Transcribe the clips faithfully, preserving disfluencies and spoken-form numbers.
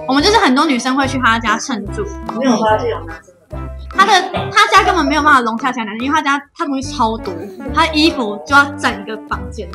我们就是很多女生会去他家蹭住。 没有发现有男生的东西。 他的他家根本没有办法容下其他男生，因为他家他东西超多，他衣服就要占一个房间。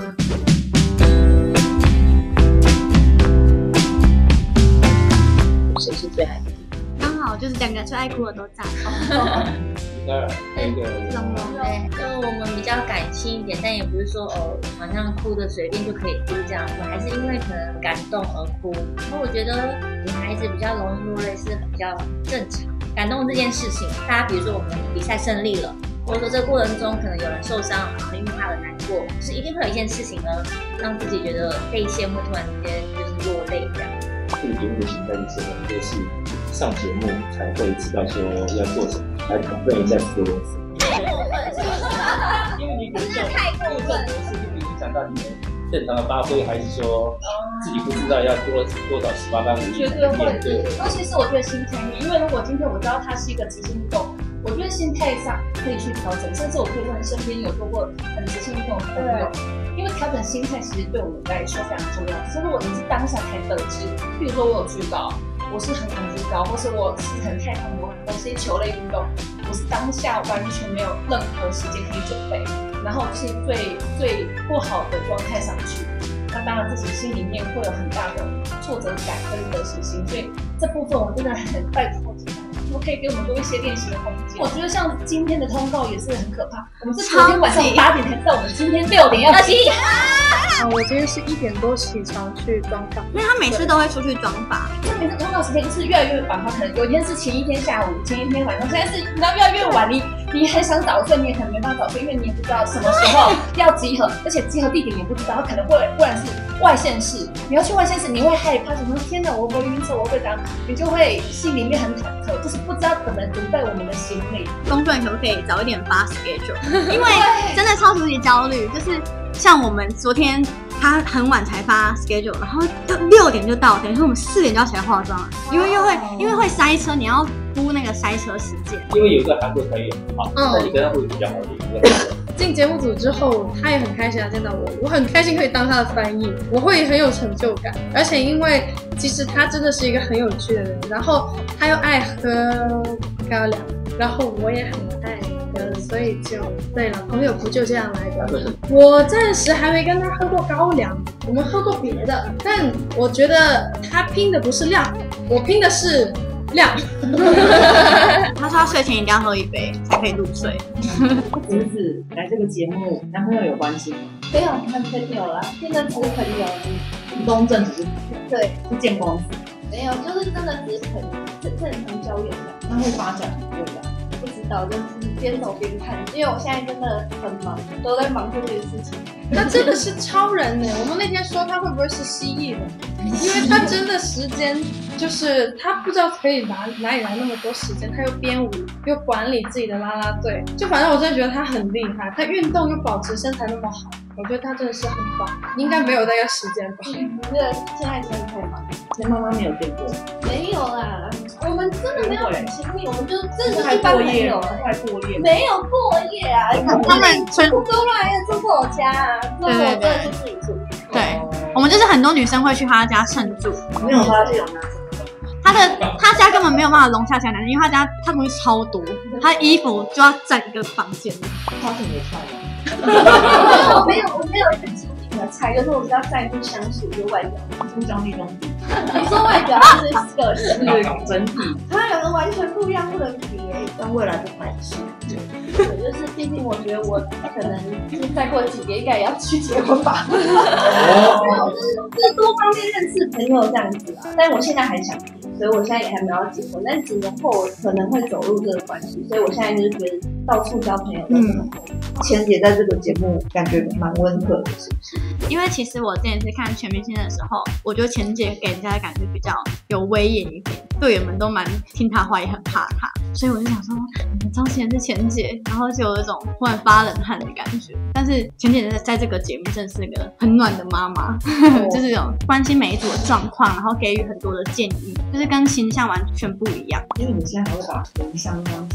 谁是最爱哭？ 刚好就是两个最爱哭的都在。 当然，那个龙龙对， 就我们比较感性一点，但也不是说哦，好像哭的随便就可以哭这样子，还是因为可能感动而哭。然后我觉得女孩子比较容易落泪是比较正常。感动这件事情，大家比如说我们比赛胜利了，或者说这个过程中可能有人受伤，很因为他而难过，就是一定会有一件事情呢，让自己觉得泪腺会突然之间就是落泪这样。 这个节目的形态是什么？就是上节目才会知道说要做什么，来准备在说什么。因为你可能太过分，是不是影响到你们正常的发挥，还是说自己不知道要多多少十八般武艺？ 绝对会，尤其是我觉得心态面，因为如果今天我知道它是一个极限运动，我觉得心态上可以去调整，甚至我可以问身边有做过很极限运动的朋友，因为调整心态其实对我们来说非常重要。只是如果你是当下才得知，比如说我有惧高，我是很恐惧高，或是我是很太空，我我是一些球类运动，我是当下完全没有任何时间可以准备，然后是最最不好的状态上去，那当然自己心里面会有很大的挫折感跟得失心，所以这部分我真的很拜托你们，可以给我们多一些练习的空间。我觉得像今天的通告也是很可怕，我们是昨天晚上八点才知道，我们今天六点要起。 啊，我今天是一点多起床去妆发， 因为他每次都会出去妆发。 这每次通告时间是越来越晚，他可能有一天是前一天下午，前一天晚上，现在是你知道越来越晚，你你很想早睡，你也可能没办法早睡，因为你也不知道什么时候要集合，而且集合地点也不知道，他可能会不然是外县市，你要去外县市，你会害怕什么？天哪，我会不会晕车？我会不会这样？你就会心里面很忐忑，就是不知道怎么准备我们的行李。 工作人可不可以早一点发 schedule？ 因为真的超级焦虑，就是像我们昨天他很晚才发 schedule， 然后就六点就到，等于说我们四点就要起来化妆了，因为又会因为会塞车，你要估那个塞车时间。 因为有一个韩国团员很好，那你跟他会比较好的。 进节目组之后，他也很开心啊见到我，我很开心可以当他的翻译，我会很有成就感。而且因为其实他真的是一个很有趣的人，然后他又爱喝高粱，然后我也很爱喝，所以就对了，朋友不就这样来的？我暂时还没跟他喝过高粱，我们喝过别的，但我觉得他拼的不是量，我拼的是量。 他说他睡前一定要喝一杯才可以入睡。 侄子来这个节目，男朋友有关系吗？ 没有男朋友啦，现在只是朋友。 吴东正只是对， 是见光死， 没有，就是真的只是朋友，正正常交友的。 那会发展很多的。 不知道，就是边走边看，因为我现在真的很忙，都在忙这件事情。 他真的是超人呢！我们那天说他会不会是蜥蜴的，因为他真的时间就是他不知道可以哪哪里来那么多时间，他又编舞又管理自己的啦啦队，就反正我真的觉得他很厉害，他运动又保持身材那么好，我觉得他真的是很棒。应该没有那个时间吧？ 你觉得现在真的太忙？ 前妈妈没有见过， 没有啦，我们真的没有很亲密，我们就真的还是一般过夜了， 朋友。 还过夜， 没有过夜啊， 他们住过来也住过我家啊，住过我真的是自己住。 对，我们就是很多女生会去他家蹭住。 没有发现有男生的东西。 他的他家根本没有办法容下其他男生，因为他家他东西超多，他衣服就要占一个房间。 他是你的菜我没有，我没有很精品的菜，就是我比较在乎相处，就外表。 不张力中底， 你说外表还是个性？ 是整体， 他两个完全不一样，不能比。 但未来不排斥。 对，就是毕竟我觉得我可能就是再过几年应该也要去结婚吧。对，我就是就是多方面认识朋友这样子啦。但我现在还想结，所以我现在也还没有要结婚，但几年后我可能会走入这个关系，所以我现在就是觉得到处交朋友都很好。钱姐在这个节目感觉蛮温和的，是不是？ 因为其实我之前是看全明星的时候，我觉得钱姐给人家的感觉比较有威严一点，队员们都蛮听她话，也很怕她，所以我就想说，你们张贤是钱姐，然后就有一种忽然发冷汗的感觉。但是钱姐在这个节目真的是个很暖的妈妈，就是这种关心每一组的状况，然后给予很多的建议，就是跟形象完全不一样。 因为你现在还会把形象当假装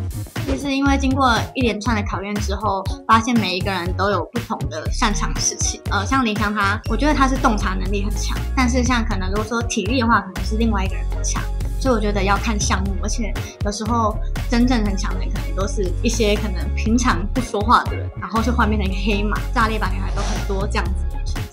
其实因为经过一连串的考验之后，发现每一个人都有不同的擅长的事情。呃，像林香他，我觉得他是洞察能力很强，但是像可能如果说体力的话，可能是另外一个人很强。所以我觉得要看项目，而且有时候真正很强的人可能都是一些可能平常不说话的人，然后就幻变成一个黑马，炸裂吧女孩都很多这样子的女生。